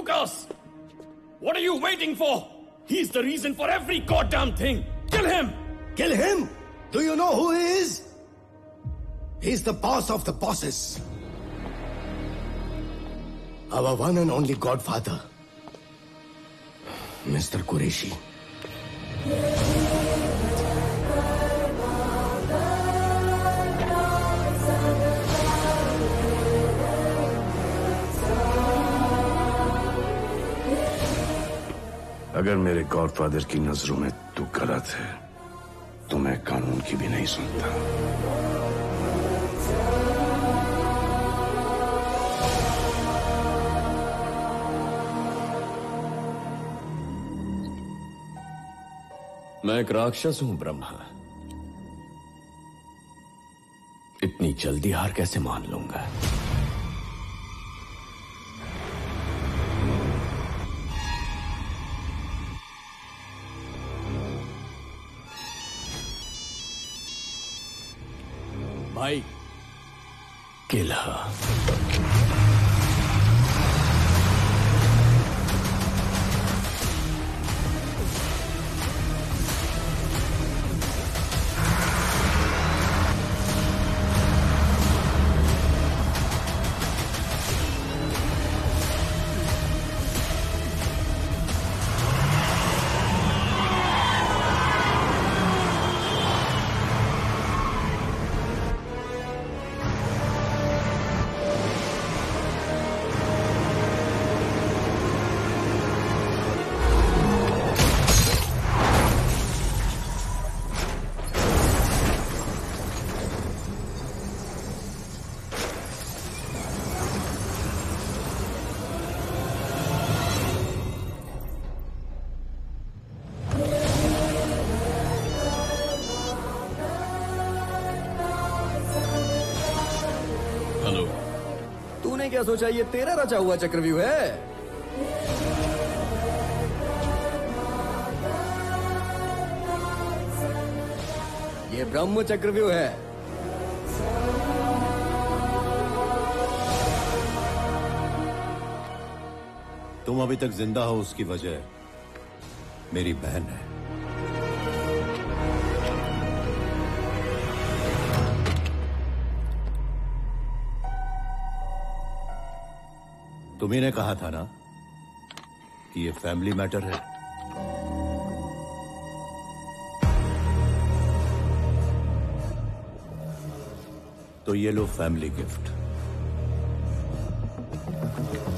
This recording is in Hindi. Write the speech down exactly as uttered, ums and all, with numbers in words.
Lucas! What are you waiting for? He's the reason for every goddamn thing! Kill him! Kill him? Do you know who he is? He's the boss of the bosses. Our one and only godfather, Mister Qureshi. अगर मेरे गॉडफादर की नजरों में तू गलत है तो मैं कानून की भी नहीं सुनता। मैं एक राक्षस हूं ब्रह्मा। इतनी जल्दी हार कैसे मान लूंगा? भाई किल हर। क्या सोचा ये तेरा रचा हुआ चक्रव्यूह है? ये ब्रह्म चक्रव्यूह है। तुम अभी तक जिंदा हो उसकी वजह मेरी बहन है। तुम्ही ने कहा था ना कि ये फैमिली मैटर है। तो ये लो फैमिली गिफ्ट।